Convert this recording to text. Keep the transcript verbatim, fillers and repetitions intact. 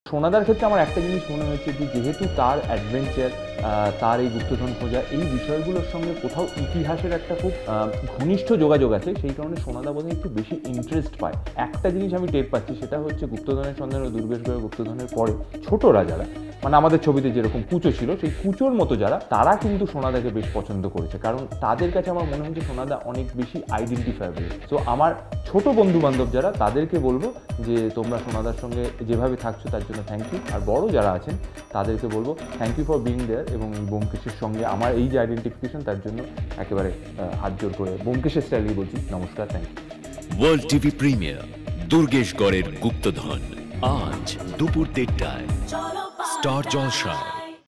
সোনাদার ক্ষেত্রে আমার একটা জিনিস মনে হয়েছে যে যেহেতু তার অ্যাডভেঞ্চার, তার এই গুপ্তধন খোঁজা, এই বিষয়গুলোর সঙ্গে কোথাও ইতিহাসের একটা খুব ঘনিষ্ঠ যোগাযোগ আছে, সেই কারণে সোনাদা বোধহয় একটু বেশি ইন্টারেস্ট পায়। একটা জিনিস আমি টের পাচ্ছি, সেটা হচ্ছে গুপ্তধনের সন্ধান ও দুর্গেশগড়ের গুপ্তধনের পরে ছোটরা যারা, মানে আমাদের ছবিতে যেরকম কুচো ছিল, সেই কুচোর মতো যারা, তারা কিন্তু সোনাদাকে বেশ পছন্দ করেছে, কারণ তাদের কাছে আমার মনে হচ্ছে সোনাদা অনেক বেশি আইডেন্টিফাইবল। সো আমার ছোট বন্ধু বান্ধব যারা, তাদেরকে বলবো যে তোমরা সোনাদার সঙ্গে যেভাবে থাকছো তার জন্য থ্যাংক ইউ। আর বড় যারা আছেন তাদেরকে বলবো thank you for being there, এবং এই ব্যোমকেশের সঙ্গে আমার এই যে আইডেন্টিফিকেশন, তার জন্য একেবারে হাত জোর করে ব্যোমকেশের স্টাইলেই বলছি নমস্কার, thank you. World TV premiere দুর্গেশগড়ের গুপ্তধন, আজ দুপুর দেড়টায় স্টার জলসায়।